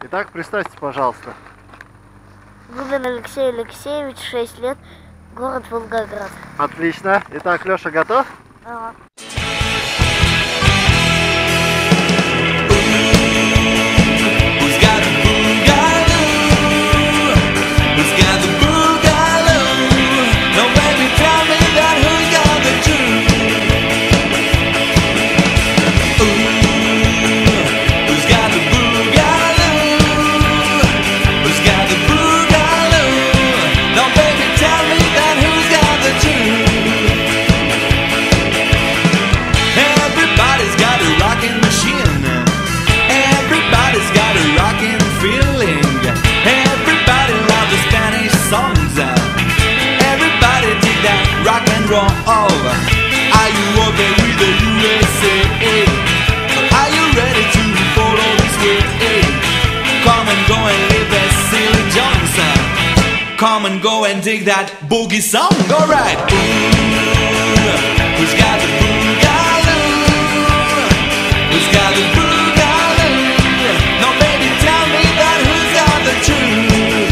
Итак, представьте, пожалуйста. Губин Алексей Алексеевич, 6 лет, город Волгоград. Отлично. Итак, Леша готов? Ага. Are you okay with the USA? Are you ready to follow this way? Come and go and live as Silly Johnson. Come and go and dig that boogie song. Alright. Who's got the boogaloo? Who's got the boogaloo? No, baby, tell me that who's got the truth?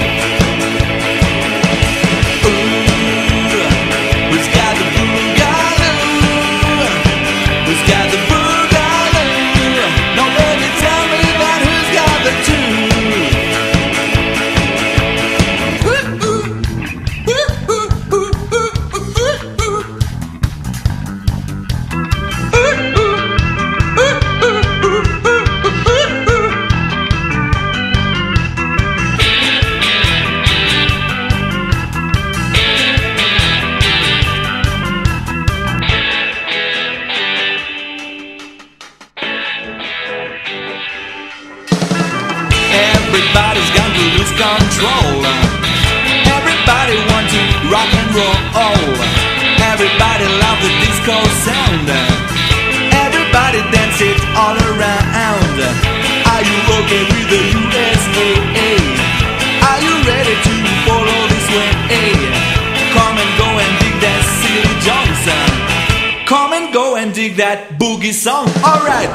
Everybody's got to lose control. Everybody wants to rock and roll. Everybody love the disco sound. Everybody dance it all around. Are you okay with the USA? Are you ready to follow this way? Come and go and dig that Silly Johnson. Come and go and dig that boogie song. Alright.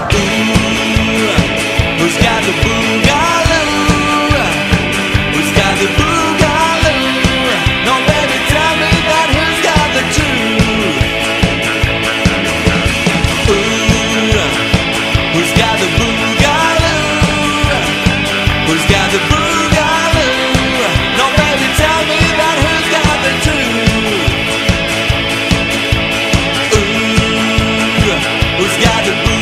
Who's got the boogaloo? Who's got the boogaloo? No, baby, tell me that who's got the truth? Who's got the boogaloo? Who's got the boogaloo? No, baby, tell me that who's got the truth? Who's got the boogaloo?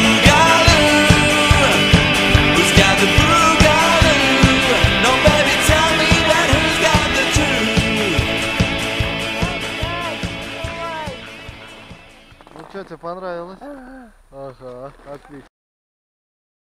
Ну что, тебе понравилось? Ага, отлично.